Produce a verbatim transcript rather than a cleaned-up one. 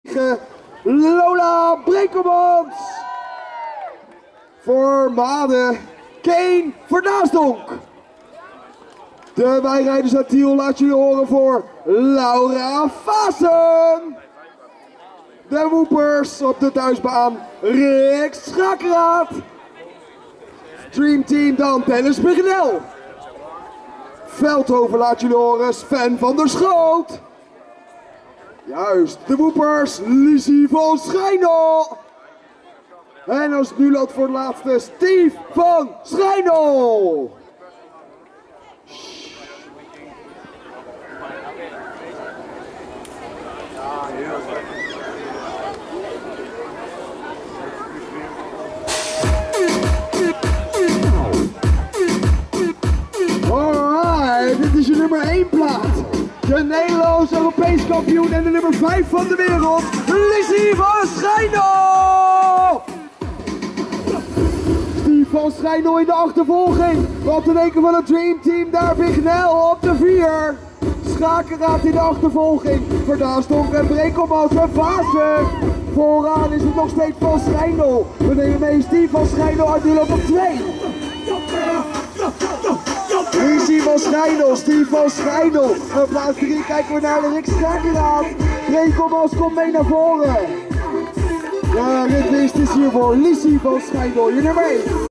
Lola Brekelmans. Voor Made Kane Vernaasdonk. De bijrijders uit Tiel laat jullie horen voor Laura Vaassen. De woepers op de thuisbaan Rick Schakeraad. Dream Team dan Dennis Bignel. Veldhoven laat jullie horen Sven van der Schoot. Juist, de woepers Lizzie van Schijnel. En als nuland voor de laatste Steve van Schijnel. Alright, dit is je nummer één plaat. De Nederlandse Europees kampioen en de nummer vijf van de wereld, Lizzie van Schijnel! Steve van Schijnel in de achtervolging. Wat te denken van het Dream Team, daar Bignel op de vier. Schakeraad in de achtervolging. Vernaasdonk en Brekelmans en Vaassen. Vooraan is het nog steeds Van Schijnel. We nemen mee Steve van Schijnel uit Nederland op twee. Lizzie van Schijnel, Steve van Schijnel. Op plaats drie kijken we naar de Rick Schakeraad. Brekelmans komt mee naar voren. De ritwinst is hier voor Lizzie van Schijnel, je nummer één.